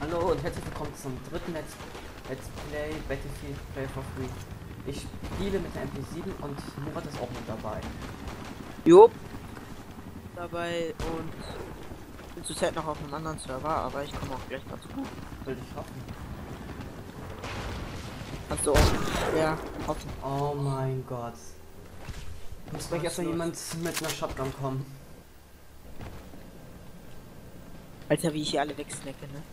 Hallo und herzlich willkommen zum dritten Let's Play Battlefield Play for Free. Ich spiele mit der MP7 und Murat ist auch mit dabei. Jo. Dabei und bin zurzeit noch auf einem anderen Server, aber ich komme auch gleich dazu. Will ich hoffen. Also auch schwer hoffen. Oh mein Gott. Muss gleich erstmal los? jemand mit einer Shotgun kommen. Alter, wie ich hier alle wegsnacke, ne?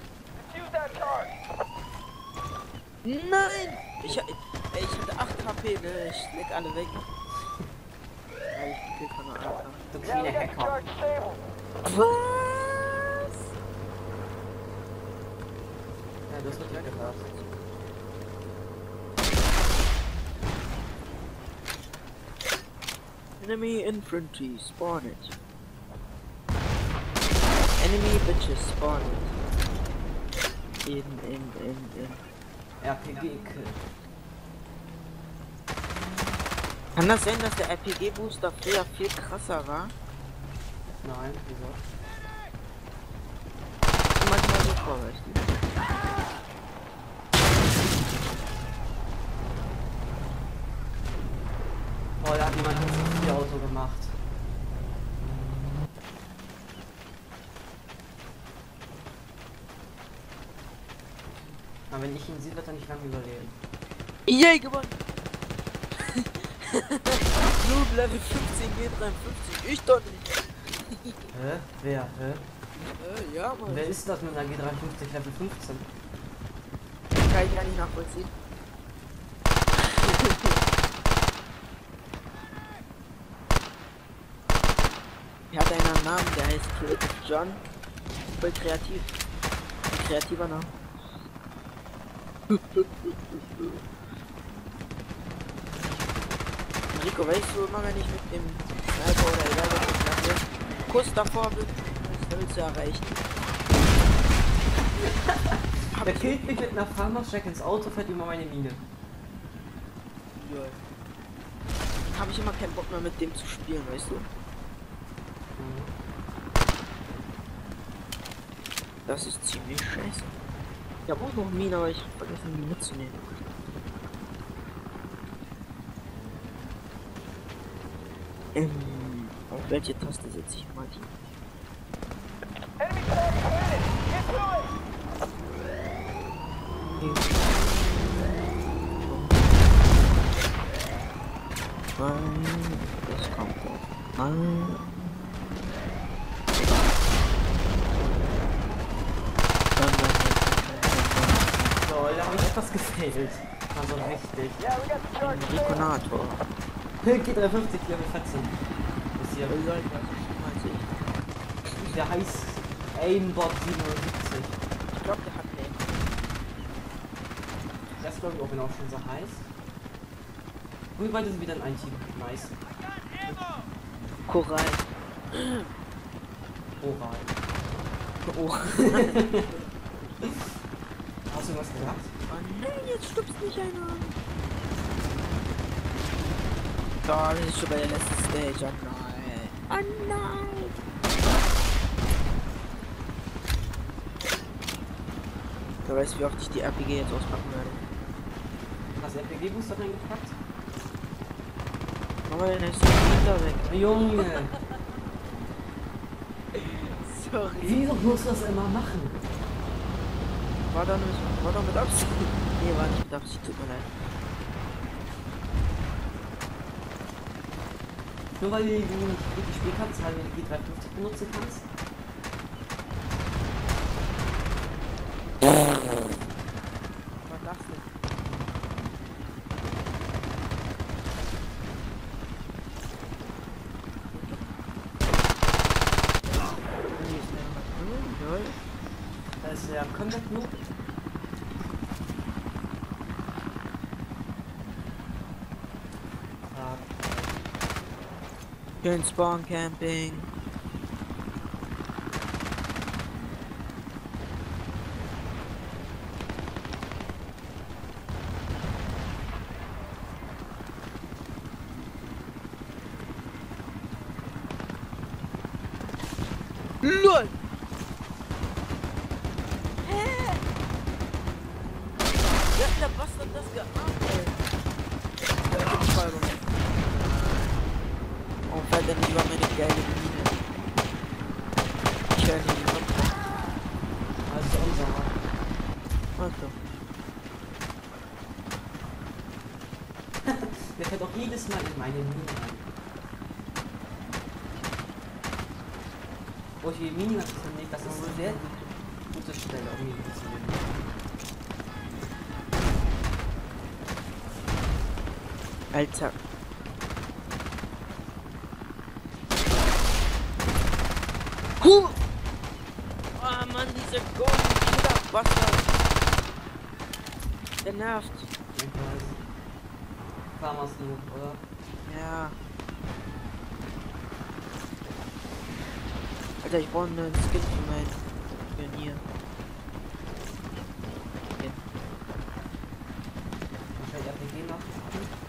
Nein! Ich hatte 8 HP, ne? Ich snack alle weg. Ja, ich krieg von einer AK. Du kleine Hacker. Was? Ja, du hast mit dir gedacht. Enemy infantry, spawn it. Enemy bitches, spawn it. In. RPG-Kill. Kann das sein, dass der RPG-Booster früher viel krasser war? Nein, wieso? Manchmal so vor, weißt du. Oh, da hat jemand ein viel Auto gemacht. Aber wenn ich ihn sehe, wird er nicht lange überleben. Yay, gewonnen! Noob Level 15, G53, ich doch nicht! Hä? Wer? Hä? Ja, Mann. Wer ist das mit einer G53 Level 15? Kann ich gar nicht nachvollziehen. Er hat einen Namen, der heißt Creative John. Voll kreativ. Ein kreativer Name. Rico, weißt du immer, wenn ich mit dem Sniper oder egal was ich mache, kurz davor bin, das Level zu erreichen. Der killt mich mit einer Farmer, steigt ins Auto, fährt über meine Mine. Ja. Habe ich immer keinen Bock mehr mit dem zu spielen, weißt du? Das ist ziemlich scheiße. Ich habe auch noch Mine, aber ich hab vergessen, die mitzunehmen. Auf welche Taste setze ich mal die? Das kommt doch. So, da habe ich etwas gefailt. Also richtig. Rekonator. G53 Level 14. Ist hier. Der heißt Aimbot 77. Ich glaube, der hat einen. Das glaube ich auch, wenn er auch schon so heißt. Und bald ist wieder ein Team. Nice. Korall. Oral. Oh. Hast du was gesagt? Oh nein, jetzt stupst mich einer. Da bin ich schon bei der letzten Stage. Oh nein. Oh nein. Du weißt, wie oft ich die RPG jetzt auspacken werde. Hast du RPG-Booster reingepackt? Aber dann ist der Winter weg. Junge! Sorry. Wieso musst du das immer machen? War doch mit Absicht. Nee, war nicht mit Absicht, tut mir leid. Nur weil du nicht richtig spielen kannst, weil du die G53 benutzen kannst? Was das denn? Da ist der Combat Noob. Schön Spawn Camping. LOL! Hä? der Bastard das geahnt, ey. Ja, Beschreibung. Oh, fällt dann lieber meine geile Mine. Ich höre hier die Wand. Also unser. Also. Der fährt auch jedes Mal in meine Mine rein. Wo ich die Mine nicht, das ist eine sehr gute Stelle, um Mine zu nehmen. Alter. Oh Mann, dieser Golden Killer Bastard. Der nervt. Ich weiß. Farmers Noob, oder? Ja. Alter, ich brauche einen Skin für meinen Pionier. Okay. Wahrscheinlich RPG machen.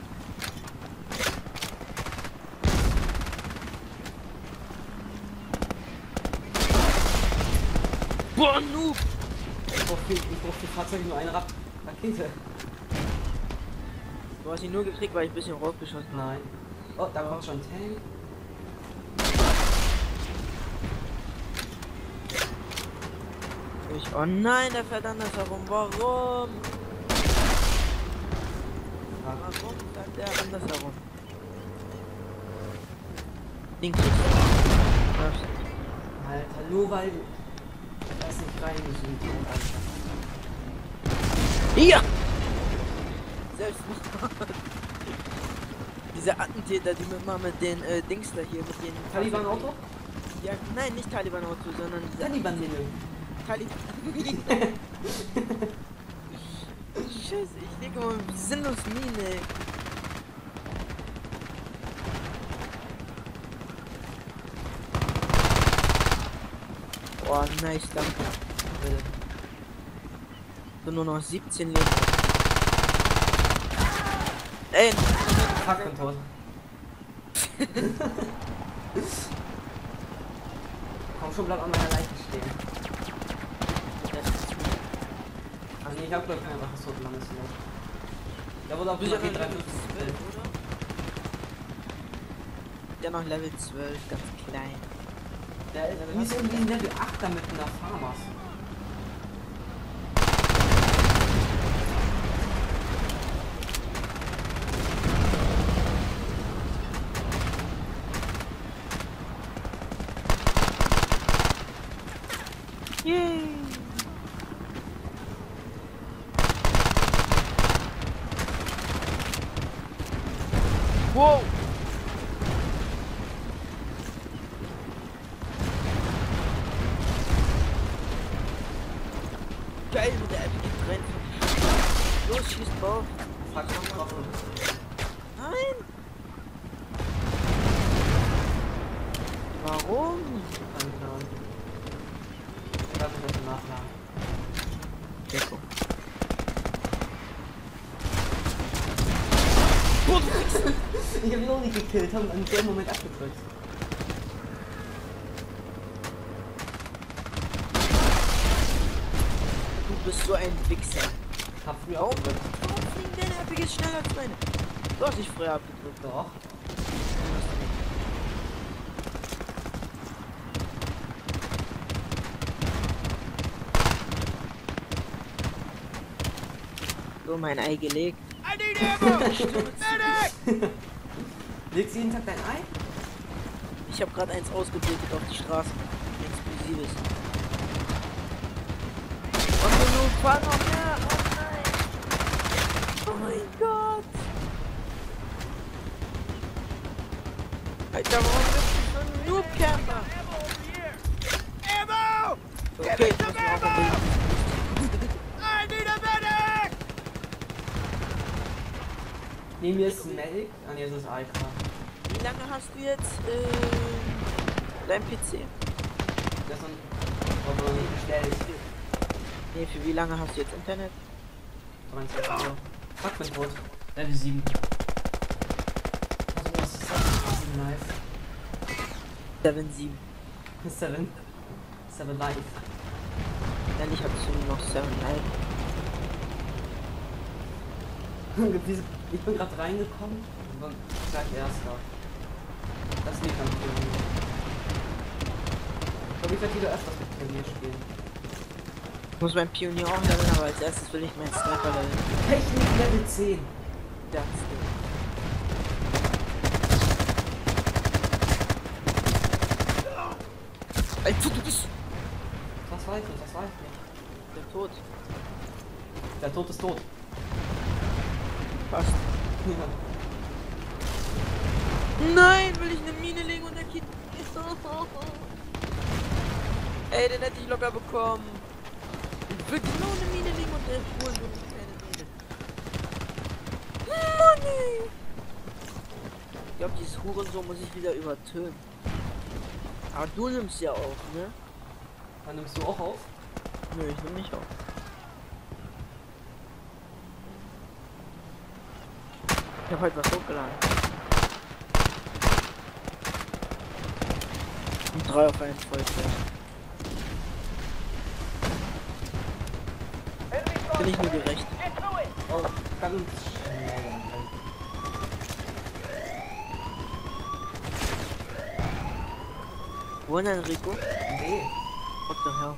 Boah, Noob! Ich brauche für Fahrzeuge nur eine Rakete. Du hast ihn nur gekriegt, weil ich ein bisschen raufgeschossen habe. Nein. Oh, da kommt schon ein Tank. Oh nein, der fährt anders herum. Warum? Warum fährt der anders herum? Den kriegst du. Alter, nur weil das nicht reingezoomt wird, Alter. Ja! Selbstmord. Diese Attentäter, die mit den Dings da hier, mit den Taliban Auto? Ja, nein, nicht Taliban Auto, sondern Taliban Mine. Taliban. Scheiße, ich lege mal sinnlos Mine. Ey. Oh, nice, danke. So nur noch 17 Leben. Ey, Fuck, bin tot. Komm schon, bleib an meiner Leiche stehen. Also nee, ich hab glaub ich einfach so langes Loch. Der wurde auf du bist ja Level noch 3 Level 12, oder? Der noch Level 12, ganz klein. Der ist irgendwie in Level 8 damit in der Farmers. Yay! Wow! Geil mit der Epic Trend. Los, schieß drauf. Fuck, noch getroffen. Nein! Warum? Kein Plan. Ich darf nicht auf nachladen. Deko. Ich hab ihn noch nicht gekillt, haben in dem Moment abgedrückt. Du bist so ein Wichser. Hab früher auch gedrückt. Warum fliegen deine Epic ist schneller als meine? Du hast dich früher abgedrückt. Doch. So mein Ei gelegt. Legst du jeden Tag dein Ei? Ich habe gerade eins ausgebildet auf die Straße. Explosives. Und du fahr noch mehr. Oh nein. Oh mein Gott. Alter, warum bist du so ein Noob-Camper? Okay, ich muss mir auch ein Bild. Neben mir ist ein Medic. Ah ne, das ist AK. Wie lange hast du jetzt dein PC? Das ist ein noch nicht bestellt. Nee, für wie lange hast du jetzt Internet? 23 Uhr. Fuck, bin tot. Level 7. Also was ist das? 7 live. 7-7. 7 live. Ehrlich, hattest du noch 7 Live. Ich bin gerade reingekommen und war gleich erster. Das liegt am Pionier. Ich glaube, ich werde wieder öfters mit Pionier spielen. Ich muss mein Pionier auch leveln, aber als erstes will ich meinen Sniper leveln. Technik Level 10. Das Ding. Alter, du bist Das weiß ich, das weiß ich. der Tod. Der Tod ist tot. Fast. Ja. Nein, will ich eine Mine legen und der Kind. Ey, den hätte ich locker bekommen. Ich will genau eine Mine legen und der holen nur eine kleine Mine. Money! Ich glaube, dieses Hurensohn muss ich wieder übertönen. Aber du nimmst ja auf, ne? Dann nimmst du auch auf? Nö, ich nehm nicht auf. Ich hab heute was hochgeladen. Und 3 auf 1 Volltreffer. Bin ich nur gerecht. Oh, ganz schnell. Wo ist Enrico? Nee. What the hell?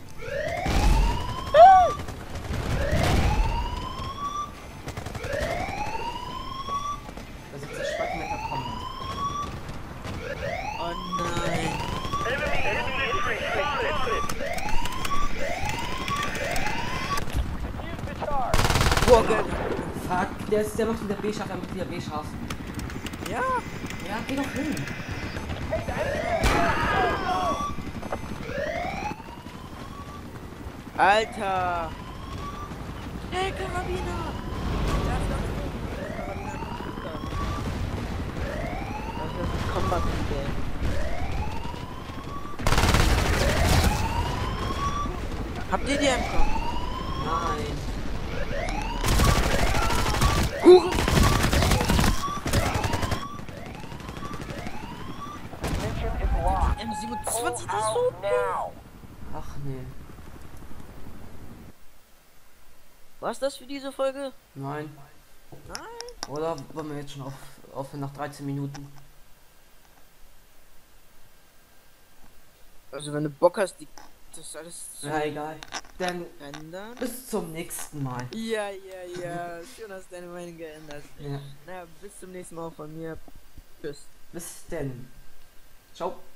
Das ist das Spacken mit der Comment. Oh nein. Boah, geil. Fuck, der macht wieder B-scharf, er macht wieder B-scharf. Ja. Ja, geh doch hin. Alter. Hey, Karabiner. Der ist doch gut. Der Karabiner kommt da. Das ist ein Combat-Game. Habt ihr die MCOM? Nein. Huren! M27, die ist so. Ach nee. Was das für diese Folge? Nein. Nein. Oder wollen wir jetzt schon aufhören nach 13 Minuten? Also wenn du Bock hast, das alles zu Ja, egal. Dann ändern. bis zum nächsten Mal. Ja. Schön, dass deine Meinung geändert. Ja. Na, bis zum nächsten Mal von mir. Tschüss. Bis denn. Ciao.